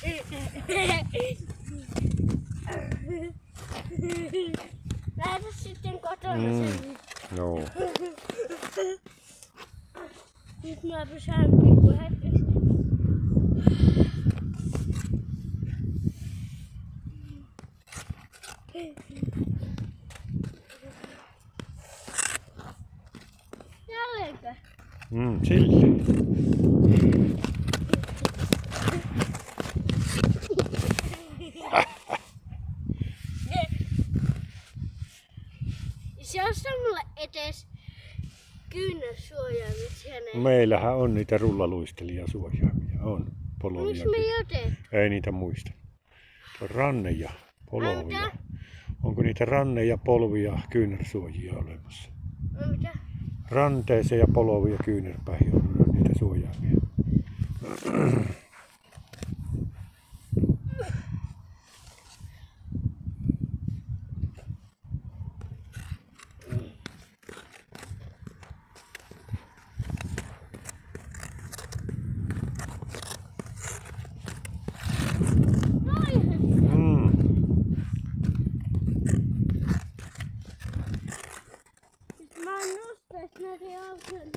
Lähetä sitten kotona sen. Joo. Nyt mä pysään pikku hetkeksi. Jälleenkö? Silleen. Se on mulle etes kyynärsuojaimia siellä. Meillähän on niitä rullaluistelijasuojaimia. On polovia. Miksi me ei otettu? Ei niitä muista. On ranne ja polovia. Onko niitä ranne- ja polvi- ja kyynärsuojia olemassa? No mitä? Ranteeseen ja poloviin ja kyynärpäihin on niitä suojaimia. Mä nostais näitä jalkoja.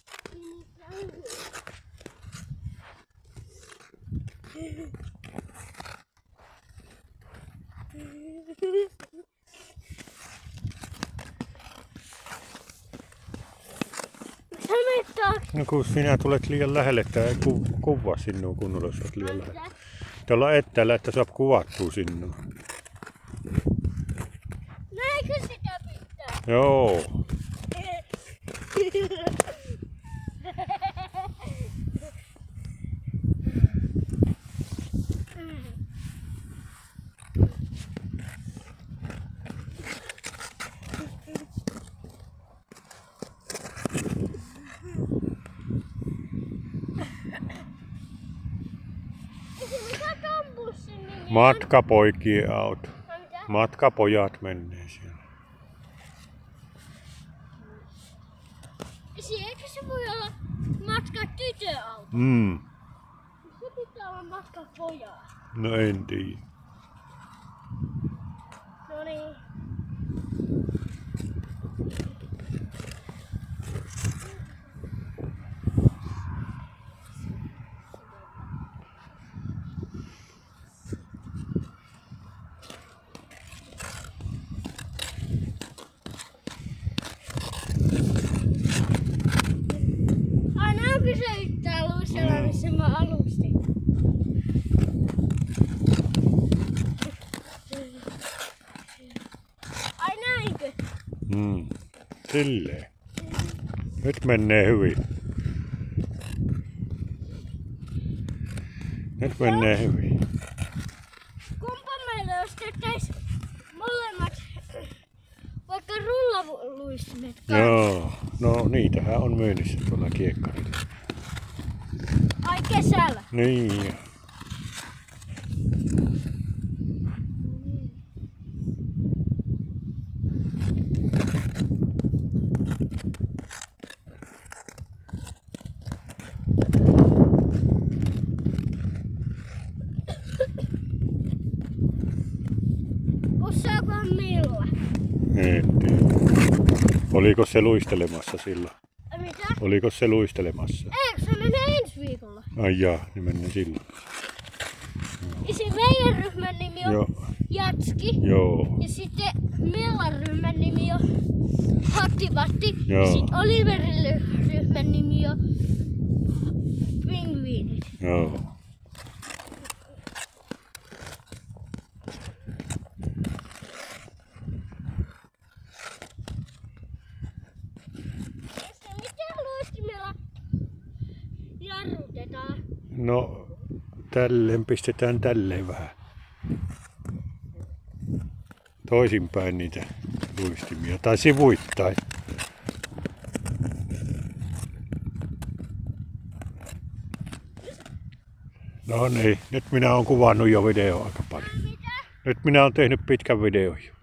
No kun sinä tulet liian lähelle, että ei kuvaa sinua kunnolla, jos olet liian lähelle. Tuolla etäällä, että saa kuvattua sinua. Näinkö sitä pitää? Joo. Matkapoikien auto. Matkapojat menee siellä. Eikö se voi olla matkatytöauto? Se pitää olla matkapojaa. No en tiedä. No niin. Aina on pysäyttää luistella, missä mä alustin. Ai näinkö? Silleen. Nyt menee hyvin. Nyt menee hyvin. Kumpa meillä jos tehtäis molemmat vaikka rullaluistimet kanssa? Joo. No niitähän on myynnissä tuolla kiekkarilla. Ai kesällä? Niin. Osaakohan millä? En tiedä. Oliko se luistelemassa silloin? Mitä? Oliko se luistelemassa? Eikö se menee ensi viikolla? Ai jaa, niin mennään silloin. Ja se meidän ryhmän nimi on Joo. Jatski. Joo. Ja sitten Millan ryhmän nimi on Hattivatti. Joo. Ja sitten Oliverin ryhmän nimi on Pingviinit. Joo. Miten luistimella jarrutetaan? No tälleen pistetään tälleen vähän. Toisinpäin niitä luistimia tai sivuittain. No niin, nyt minä olen kuvannut jo videoa aika paljon. Mitä? Nyt minä olen tehnyt pitkän videon jo.